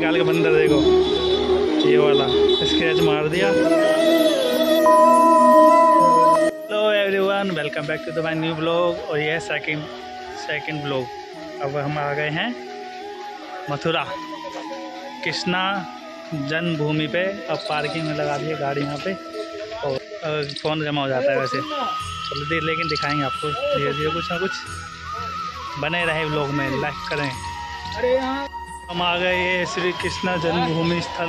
निकाल के बंदर देखो, ये वाला स्क्रैच मार दिया। Hello everyone, welcome back to the my new blog. और ये है सेकंड ब्लॉग। अब हम आ गए हैं मथुरा कृष्णा जन्मभूमि पे। अब पार्किंग में लगा दिए गाड़ी यहाँ पे और फ़ोन जमा हो जाता है वैसे। चलो लेकिन दिखाएंगे आपको धीरे धीरे कुछ ना कुछ। बने रहे ब्लॉग में, लाइक करें। अरे यहाँ हम आ गए ये श्री कृष्णा जन्मभूमि स्थल।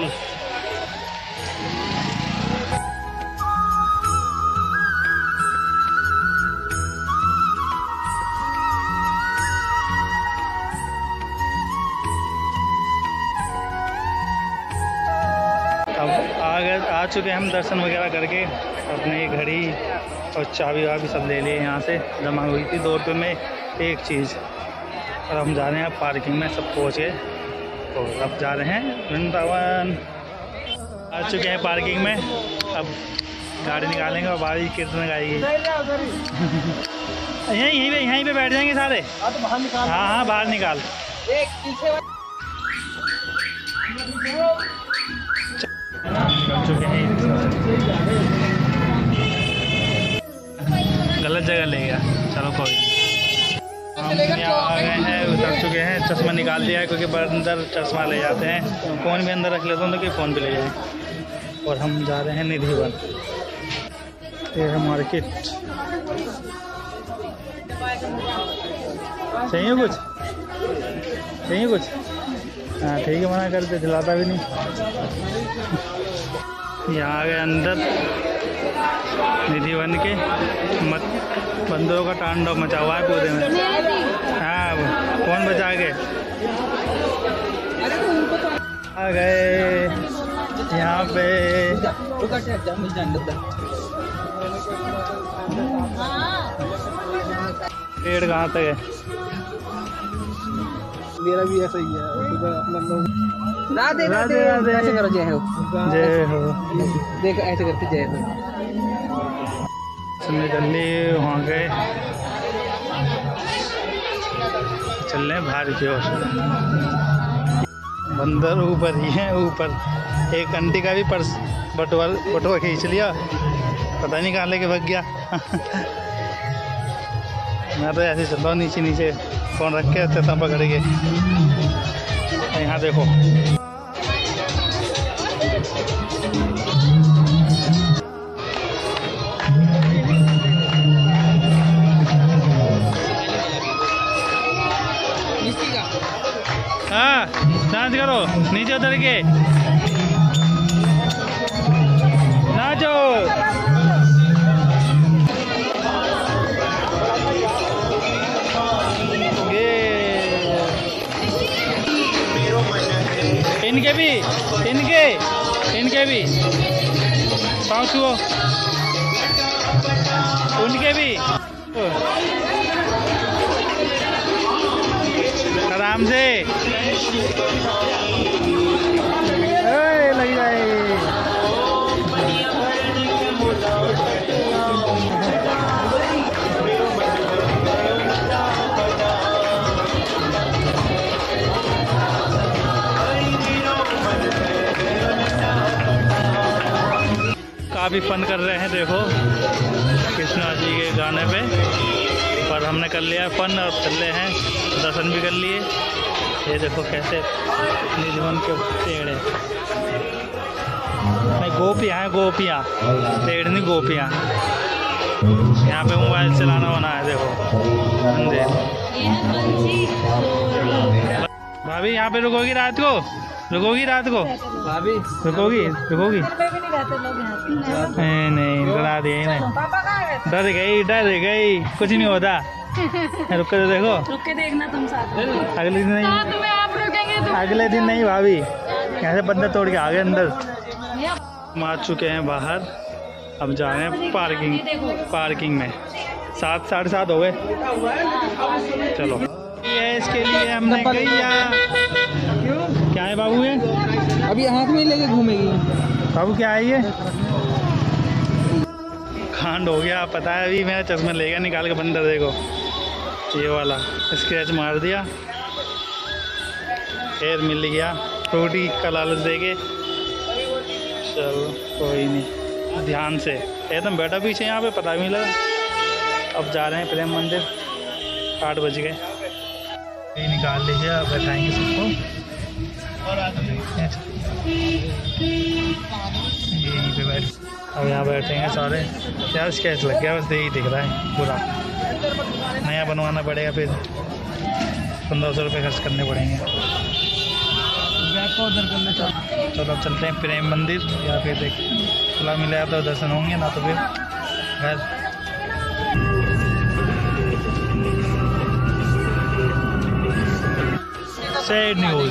अब आ चुके हैं हम दर्शन वगैरह करके। अपनी घड़ी और चाबी वाबी सब ले लिए यहाँ से, जमा हुई थी 2 रुपये में एक चीज़। और हम जा रहे हैं पार्किंग में, सब पहुँच गए। तो अब जा रहे हैं वृंदावन। आ चुके हैं पार्किंग में, अब गाड़ी निकालेंगे और बारी कीर्तन गाएगी। यहीं पे बैठ जाएंगे सारे। हाँ बाहर निकाल। चुके हैं, गलत जगह ले गया। चलो कोई नहीं। हम यहाँ आ गए हैं, उतर चुके हैं। चश्मा निकाल दिया है क्योंकि अंदर चश्मा ले जाते हैं। फ़ोन भी अंदर रख लेता हूँ तो कि फ़ोन भी ले जाए। और हम जा रहे हैं निधिवन। ये है मार्केट। चाहिए कुछ? हाँ ठीक है, मना करते, दिलाता भी नहीं। यहाँ आ गए अंदर निधिवन के। बंदरों का तांडव मचा हुआ है पूरे में। हाँ कौन बचा के आ गए यहाँ पे। पेड़ कहाँ तक है? मेरा भी ऐसा ही है। राधे राधे राधे। ऐसे करो, जय हो। जय हो। देख ऐसे करके जय हो। जल्दी वहाँ गए, चल रहे हैं बाहर की ओर। बंदर ऊपर ही है, ऊपर। एक आंटी का भी पर्स बटुआ खींच लिया, पता नहीं कहाँ लेके भाग गया। मैं तो ऐसे चल रहा हूँ नीचे फ़ोन रख के तब पकड़ के। यहाँ देखो, हाँ डांस करो, नीचे उतर के नाचो। इनके भी पाँव छुओ, उनके भी आराम से लग जाए। काफ़ी फन कर रहे हैं, देखो कृष्णा जी के गाने पे। पर हमने कर लिया फन और चल रहे हैं, दर्शन भी कर लिए। ये देखो कैसे निधिवन के पेड़ है। नहीं गोपियाँ हैं, गोपियाँ, पेड़ नहीं गोपियाँ। यहाँ पे मोबाइल चलाना होना है, देखो अंधेर। भाभी यहाँ पे रुकोगी रात को? भाभी रुकोगी? नहीं डरा दिए नहीं। डर गई, कुछ नहीं होता। रुक के देखो, रुक के देखना तुम साथ में। अगले दिन नहीं, साथ में आप रुकेंगे तो अगले दिन नहीं भाभी। यहाँ से बंदा तोड़ के आ गए अंदर। हम आ चुके हैं बाहर, अब जा रहे हैं पार्किंग में। 7 साढ़े 7 हो गए। चलो ये इसके लिए हमने कही क्या है बाबू? ये अभी हाथ में लेके घूमेगी बाबू, क्या है ये? कांड हो गया, पता है। अभी मेरा चश्मा लेगा निकाल के बंदर देखो, ये वाला स्क्रैच मार दिया। फिर मिल गया फ्रूटी का लालच देके। चलो कोई नहीं, ध्यान से एकदम बैठा पीछे यहाँ पे, पता भी नहीं लगा। अब जा रहे हैं प्रेम मंदिर, 8 बज गए। ये निकाल लीजिए, अब बैठाएंगे सबको यहीं पे बैठ। अब यहाँ बैठेंगे सारे। यार स्केच लग गया, बस यही दिख रहा है पूरा। नया बनवाना पड़ेगा, फिर 1500 रुपये खर्च करने पड़ेंगे। चलो अब चलते हैं प्रेम मंदिर, या फिर देख खुला मिला तो दर्शन होंगे, ना तो फिर घर। सैड न्यूज़,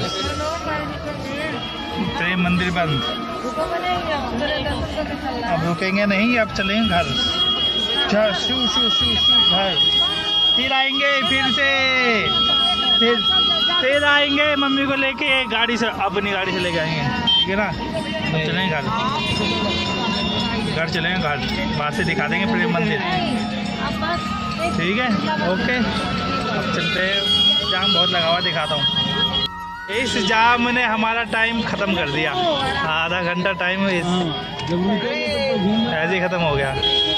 प्रेम मंदिर बंद। अब रुकेंगे नहीं, अब चलेंगे घर। शू शू शू शू घर। फिर आएंगे, फिर आएंगे मम्मी को लेके गाड़ी से, अपनी गाड़ी से लेके आएंगे, ठीक है ना। अब चलेंगे घर चलेंगे घर, वहाँ से दिखा देंगे प्रेम मंदिर, ठीक है। ओके, अब चलते हैं। जाम बहुत लगा हुआ, दिखाता हूँ। इस जाम ने हमारा टाइम ख़त्म कर दिया, आधा घंटा टाइम ऐसे ही ख़त्म हो गया।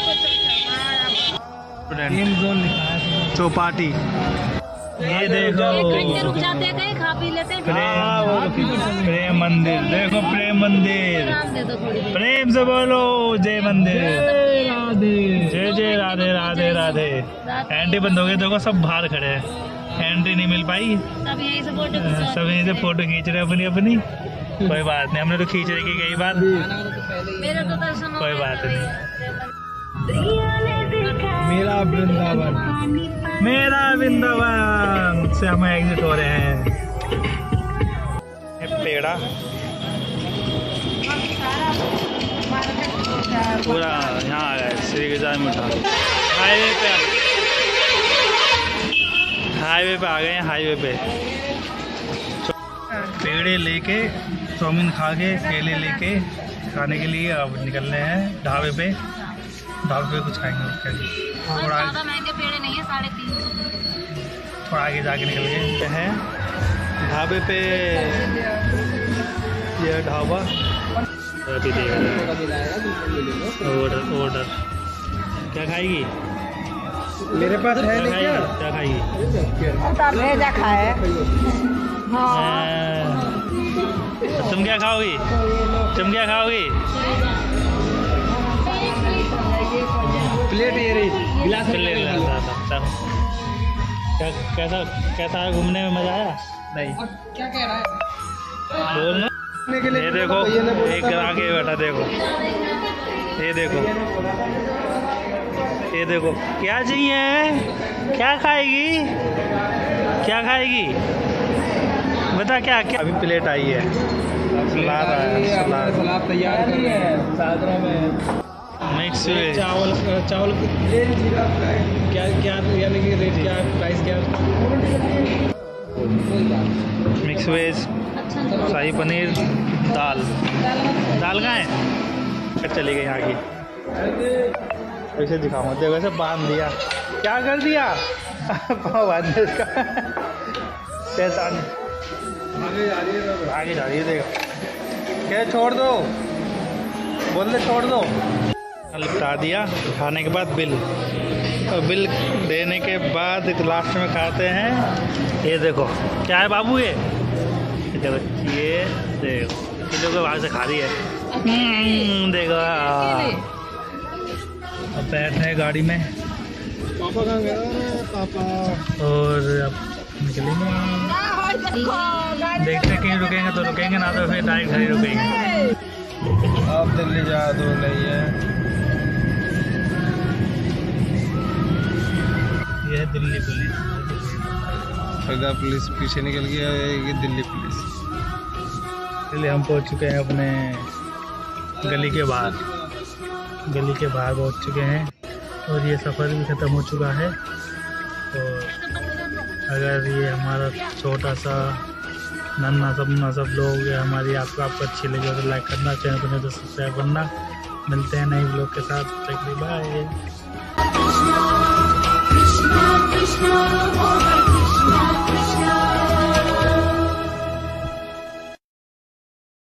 चौपाटी, ये देखो रुक जाते हैं, खा पी लेते हैं। प्रेम मंदिर, देखो प्रेम मंदिर। प्रेम से बोलो जय मंदिर, जय जय राधे राधे राधे। एंट्री बंद हो गई, देखो सब बाहर खड़े हैं, एंट्री नहीं मिल पाई। सब यहीं से फोटो खींच रहे अपनी अपनी। कोई बात नहीं, हमने तो खींच रही कई बार, कोई बात नहीं। मेरा वृंदावन, मेरा वृंदावन से हम एग्जिट हो रहे हैं। पेड़ा पूरा यहाँ आ गया, श्री गजानन मीठा। हाईवे पे आ गए हैं, हाईवे पे। पेड़े लेके, चाउमीन खा के, केले लेके खाने के लिए अब निकल रहे हैं ढाबे पे। ढाबे पे कुछ खाएंगे थोड़ा महंगे पेड़े नहीं है, 350। थोड़ा आगे जाके निकल गए हैं ढाबे पे। ये ढाबा अभी देख रहे हैं। ऑर्डर क्या खाएगी? मेरे पास है नहीं क्या? क्या खाएगी? भेजा खाए। तुम क्या खाओगी? तुम क्या खाओगी? प्लेट ये रही, गिलास ले कैसा कैसा है? घूमने में मजा आया? नहीं। क्या कह रहा है? बोलना। ये देखो एक आगे बैठा, देखो ये देखो, ये देखो क्या चाहिए, क्या खाएगी, क्या खाएगी बता। क्या क्या अभी प्लेट आई है, सलाद आया, सलाद तैयार कर रहे हैं। सादरा में मिक्स वेज, चावल क्या क्या यानी कि रेट क्या, प्राइस क्या? मिक्स वेज, शाही पनीर, दाल कहाँ है? चली गई यहाँ की। ऐसे दिखाऊंगा, देखो ऐसे बांध दिया, क्या कर दिया पाँव बांध दिया इसका। शैतान आगे जा रही है, देखो क्या, छोड़ दो, बोल दे छोड़ दो। लिपटा दिया, खाने के बाद बिल, और बिल देने के बाद लास्ट में खाते हैं। ये देखो क्या है बाबू, ये देखो किलो के वहाँ से खा रही है। देखो अब बैठे हैं गाड़ी में, पापा कहाँ गया? पापा। और अब निकलेंगे, देखते हैं कहीं रुकेंगे तो रुकेंगे, ना तो फिर डायरेक्ट घर ही रुकेंगे। अब दिल्ली जा दो नहीं है। ये है दिल्ली पुलिस, फरीदा पुलिस पीछे निकल गया है, ये दिल्ली पुलिस। इसलिए हम पहुंच चुके हैं अपने गली के बाहर, गली के बाहर पहुंच चुके हैं, और ये सफ़र भी ख़त्म हो चुका है। और अगर ये हमारा छोटा सा नन्ना सब लोग हमारी आपको अच्छी लगी तो लाइक करना, चैनल को नहीं तो सब्सक्राइब करना। मिलते हैं नए ब्लॉग के साथ, बाय।